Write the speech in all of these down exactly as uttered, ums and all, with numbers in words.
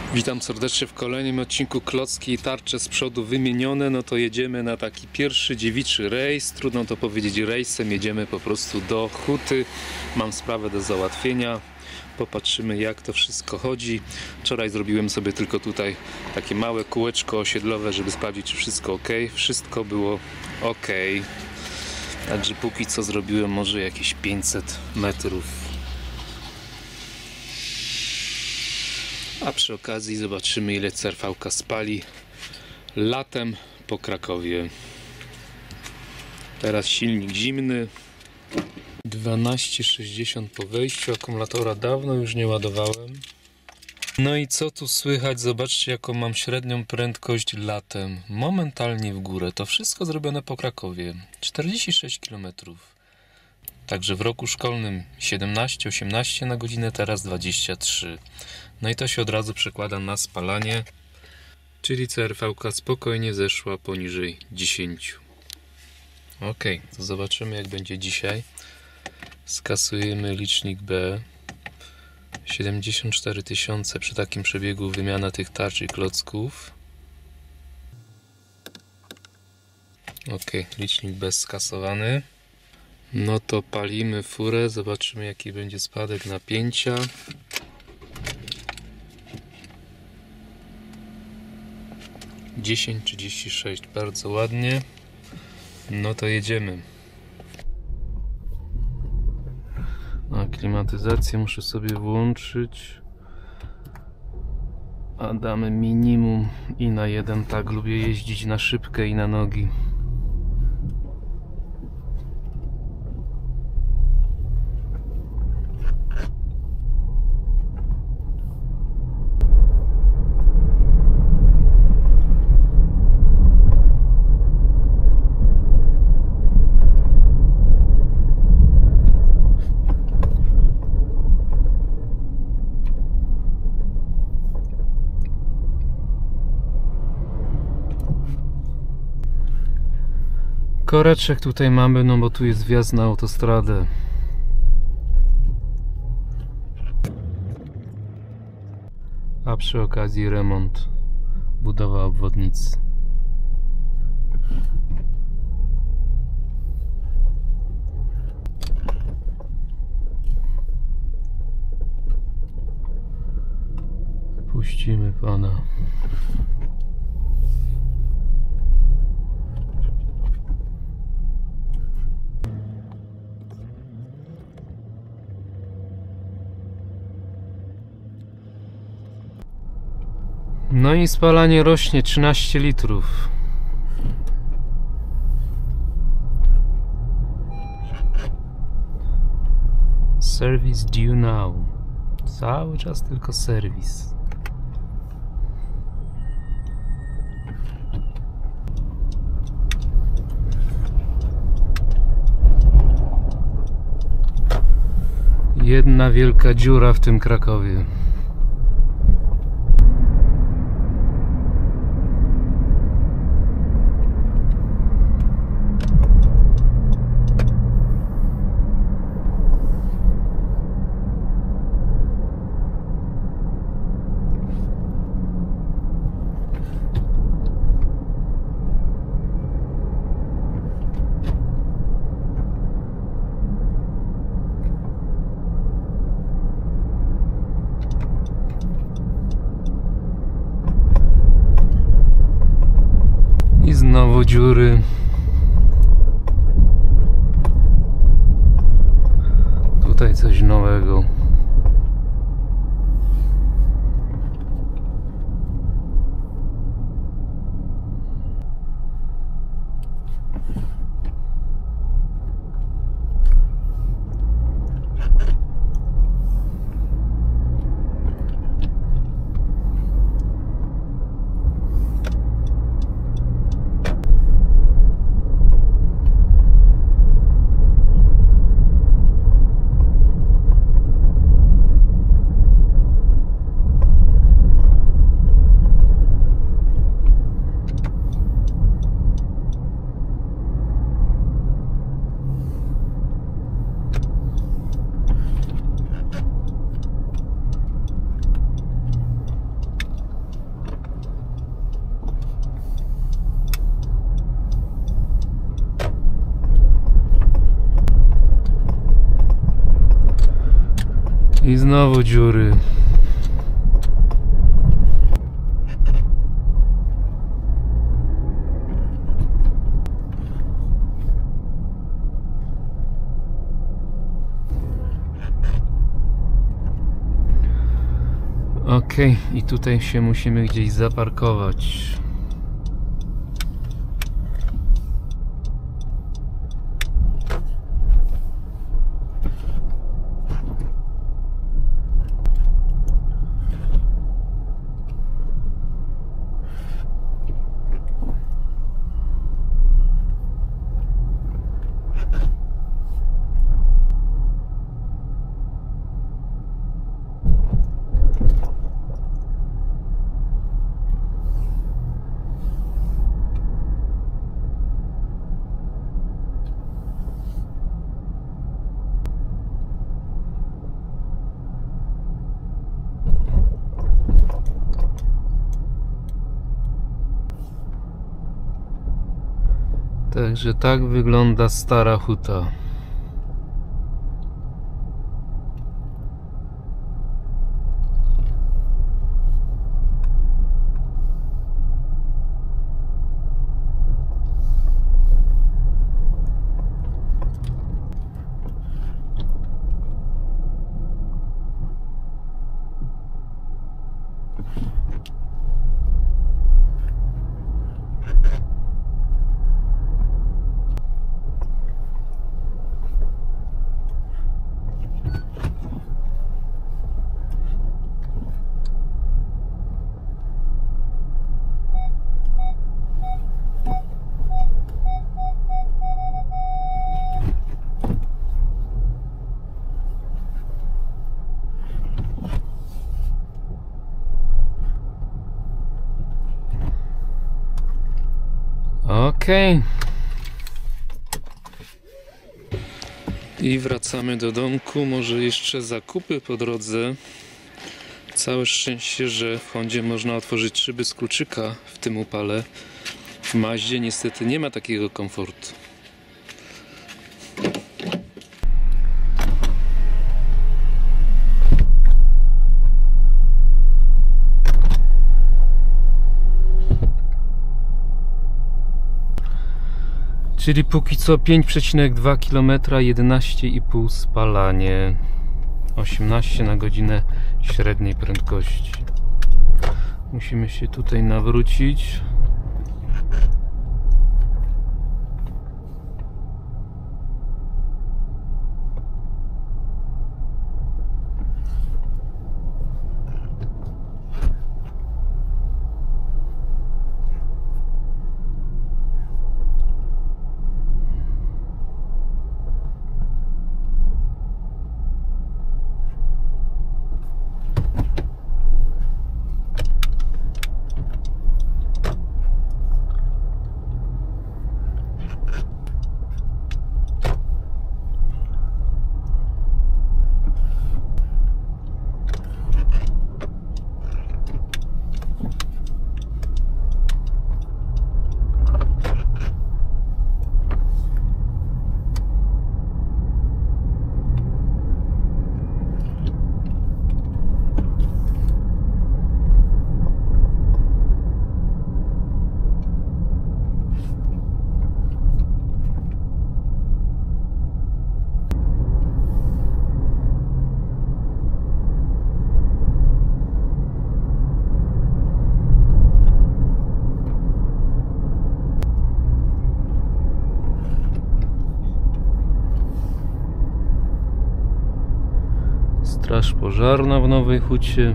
Witam serdecznie w kolejnym odcinku Klocki i tarcze z przodu wymienione. No to jedziemy na taki pierwszy dziewiczy rejs. Trudno to powiedzieć rejsem, jedziemy po prostu do Huty. Mam sprawę do załatwienia. Popatrzymy, jak to wszystko chodzi. Wczoraj zrobiłem sobie tylko tutaj takie małe kółeczko osiedlowe, żeby sprawdzić, czy wszystko ok. Wszystko było ok. Także póki co zrobiłem może jakieś pięćset metrów. A przy okazji zobaczymy, ile C R V-ka spali latem po Krakowie. Teraz silnik zimny, dwanaście sześćdziesiąt po wejściu, akumulatora dawno już nie ładowałem. No i co tu słychać? Zobaczcie, jaką mam średnią prędkość latem. Momentalnie w górę. To wszystko zrobione po Krakowie. czterdzieści sześć kilometrów. Także w roku szkolnym siedemnaście osiemnaście na godzinę, teraz dwadzieścia trzy. No i to się od razu przekłada na spalanie, czyli C R V-ka spokojnie zeszła poniżej dziesięć. Ok, to zobaczymy, jak będzie dzisiaj. Skasujemy licznik B. siedemdziesiąt cztery tysiące przy takim przebiegu wymiana tych tarcz i klocków. Ok, licznik B skasowany. No to palimy furę, zobaczymy, jaki będzie spadek napięcia. dziesięć trzydzieści sześć, bardzo ładnie. No to jedziemy. A klimatyzację muszę sobie włączyć. A damy minimum i na jeden, tak lubię jeździć na szybkę i na nogi. Koreczek tutaj mamy, no bo tu jest wjazd na autostradę. A przy okazji remont, budowa obwodnicy. Puścimy pana. No i spalanie rośnie, trzynaście litrów. Service due now. Cały czas tylko serwis. Jedna wielka dziura w tym Krakowie. I znowu dziury. Tutaj coś nowego. I znowu dziury. Okej, okay, i tutaj się musimy gdzieś zaparkować. Także tak wygląda Stara Huta. Okej. I wracamy do domku. Może jeszcze zakupy po drodze. Całe szczęście, że w Hondzie można otworzyć szyby z kluczyka w tym upale. W Maździe niestety nie ma takiego komfortu. Czyli póki co pięć przecinek dwa kilometra, jedenaście i pół spalanie, osiemnaście na godzinę średniej prędkości. Musimy się tutaj nawrócić. Straż pożarna w Nowej Hucie.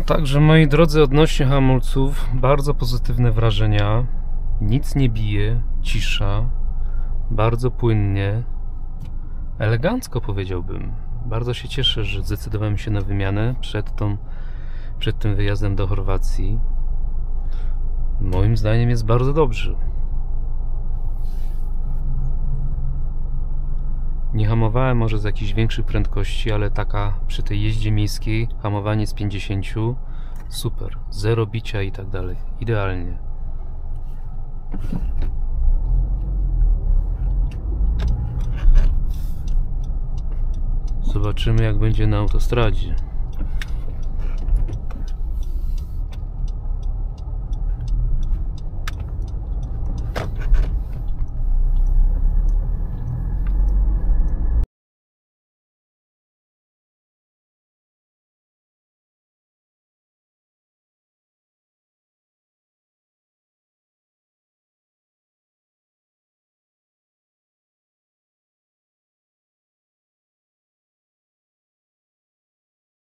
także moi drodzy, odnośnie hamulców, bardzo pozytywne wrażenia. Nic nie bije, cisza, bardzo płynnie, elegancko powiedziałbym. Bardzo się cieszę, że zdecydowałem się na wymianę przed, tą, przed tym wyjazdem do Chorwacji. Moim zdaniem jest bardzo dobrze. Nie hamowałem może z jakichś większych prędkości, ale taka przy tej jeździe miejskiej hamowanie z pięćdziesięciu super, zero bicia i tak dalej, idealnie. Zobaczymy, jak będzie na autostradzie.